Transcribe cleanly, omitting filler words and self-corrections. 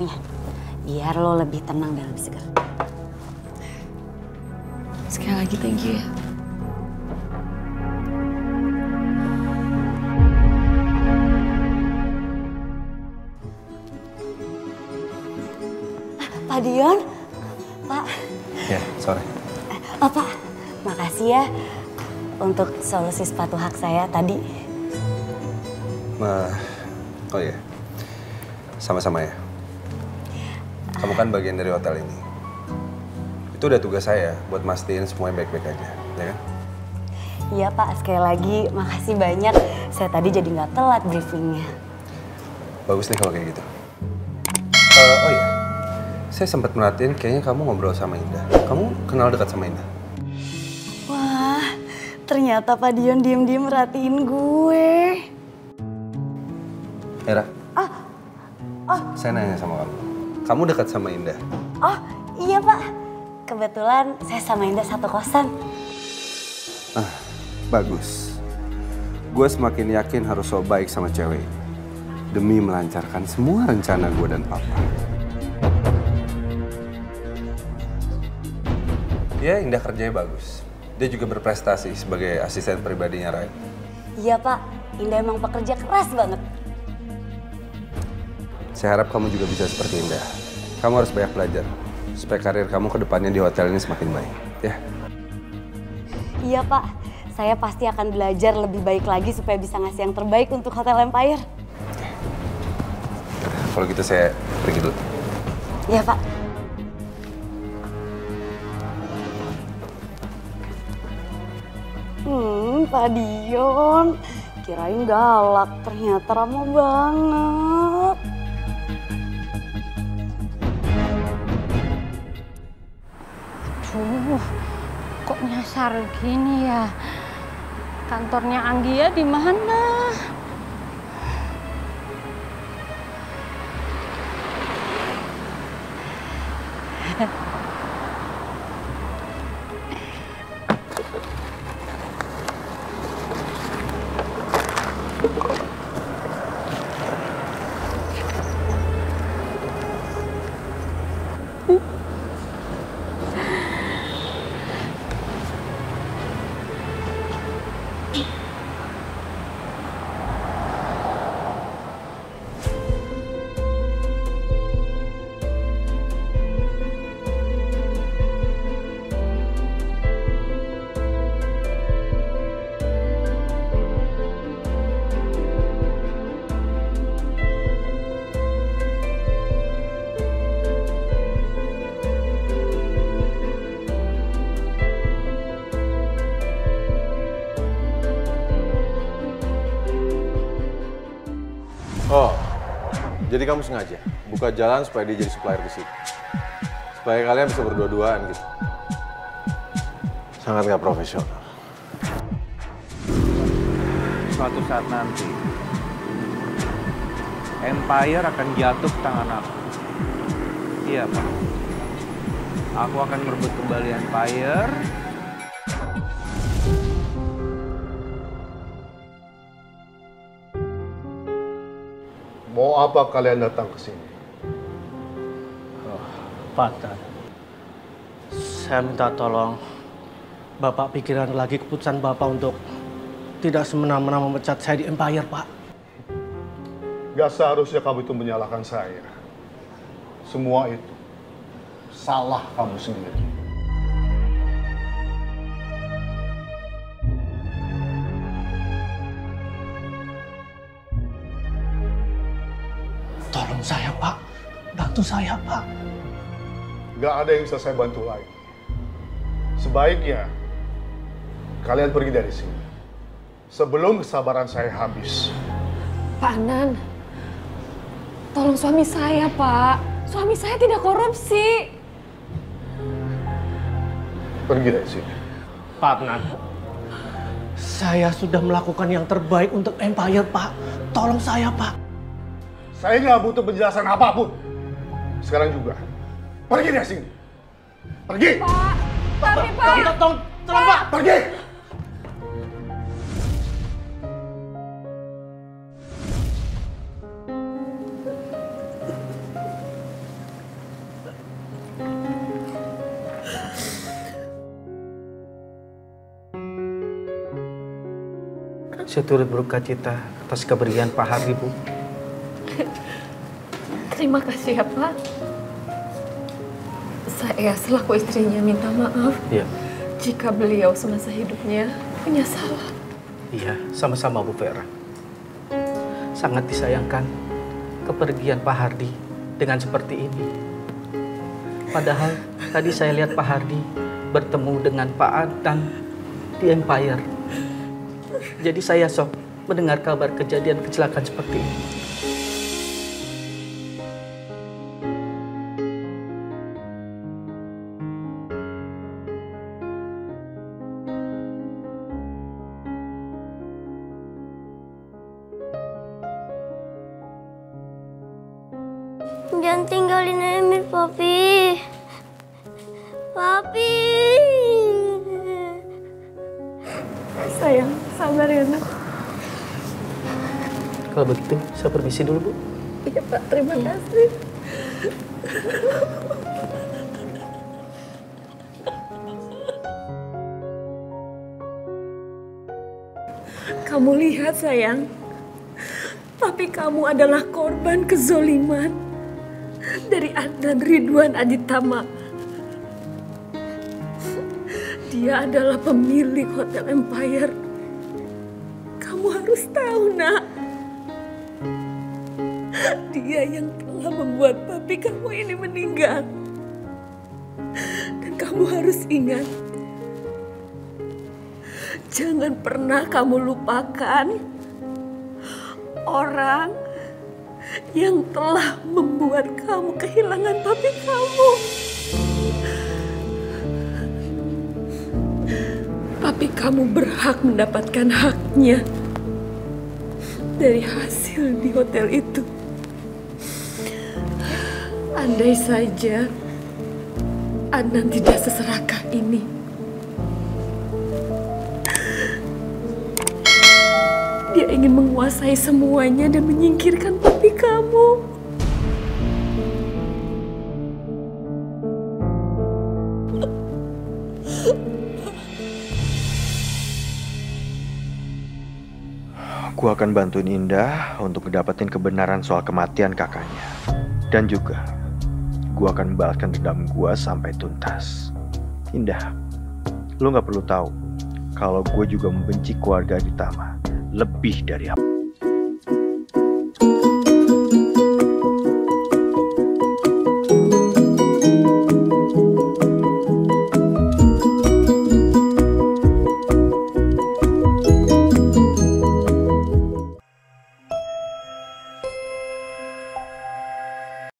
tempatnya. Biar lo lebih tenang dan lebih segar. Sekali lagi thank you ya. Pak Dion, Pak. Ya, sorry. Oh Pak, makasih ya untuk solusi sepatu hak saya tadi. Oh iya, sama-sama ya. Kamu kan bagian dari hotel ini. Itu udah tugas saya buat mastiin semuanya baik-baik aja, ya kan? Iya Pak, sekali lagi makasih banyak. Saya tadi jadi nggak telat briefingnya. Bagus nih kalau kayak gitu. Oh iya, saya sempat merhatiin kayaknya kamu ngobrol sama Indah. Kamu kenal dekat sama Indah? Wah, ternyata Pak Dion diem-diem merhatiin gue. Era, saya nanya sama kamu. Kamu dekat sama Indah? Oh iya Pak, kebetulan saya sama Indah satu kosan. Bagus. Gue semakin yakin harus so baik sama cewek ini. Demi melancarkan semua rencana gue dan Papa. Ya, Indah kerjanya bagus. Dia juga berprestasi sebagai asisten pribadinya Ryan. Iya Pak, Indah emang pekerja keras banget. Saya harap kamu juga bisa seperti Indah. Kamu harus banyak belajar supaya karir kamu ke depannya di hotel ini semakin baik, ya? Iya Pak, saya pasti akan belajar lebih baik lagi supaya bisa ngasih yang terbaik untuk Hotel Empire. Kalau gitu saya pergi dulu. Iya Pak. Pak Dion, kirain galak, ternyata ramah banget. Aduh, kok nyasar gini ya? Kantornya Anggia di mana? Oh, jadi kamu sengaja buka jalan supaya dia jadi supplier di sini. Supaya kalian bisa berdua-duaan gitu. Sangat nggak profesional. Suatu saat nanti, Empire akan jatuh ke tangan aku. Iya, Pak. Aku akan merebut kembali Empire. Mau apa kalian datang ke sini? Pak Tan, saya minta tolong Bapak pikiran lagi keputusan Bapak untuk tidak semena-mena memecat saya di Empire, Pak. Gak seharusnya kamu itu menyalahkan saya. Semua itu salah kamu sendiri. Tolong saya, Pak. Bantu saya, Pak. Gak ada yang bisa saya bantu lagi. Sebaiknya kalian pergi dari sini sebelum kesabaran saya habis. Pak Nan, tolong suami saya, Pak. Suami saya tidak korupsi. Pergi dari sini. Pak Nan, saya sudah melakukan yang terbaik untuk Empire, Pak. Tolong saya, Pak. Saya nggak butuh penjelasan apapun. Sekarang juga. Pergi dari sini. Pergi. Pak, tapi Pak. Tolong, Pak. Pergi. Saya turut berduka cita atas kepergian Pak Hardi, Bu. Terima kasih ya Pak. Saya selaku istrinya minta maaf Iya. jika beliau semasa hidupnya punya salah. Iya, sama-sama Bu Vera. Sangat disayangkan kepergian Pak Hardi dengan seperti ini. Padahal tadi saya lihat Pak Hardi bertemu dengan Pak Adnan di Empire. Jadi saya shock mendengar kabar kejadian kecelakaan seperti ini. Jangan tinggalin Emir, Papi. Papi. Sayang, sabar ya nak. Kalau begitu, saya permisi dulu, Bu. Iya Pak, terima kasih. Kamu lihat sayang, papi kamu adalah korban kezoliman dari Adnan Ridwan Aditama. Dia adalah pemilik Hotel Empire. Kamu harus tahu, nak. Dia yang telah membuat papi kamu ini meninggal. Dan kamu harus ingat, jangan pernah kamu lupakan orang yang telah membuat kamu kehilangan papi kamu. Papi kamu berhak mendapatkan haknya dari hasil di hotel itu. Andai saja Adnan tidak seserakah ini. Dia ingin menguasai semuanya dan menyingkirkan papi kamu. Gue akan bantuin Indah untuk ngedapetin kebenaran soal kematian kakaknya. Dan juga, gue akan membalaskan dendam gue sampai tuntas. Indah, lo gak perlu tahu kalau gue juga membenci keluarga Aditama lebih dari apa.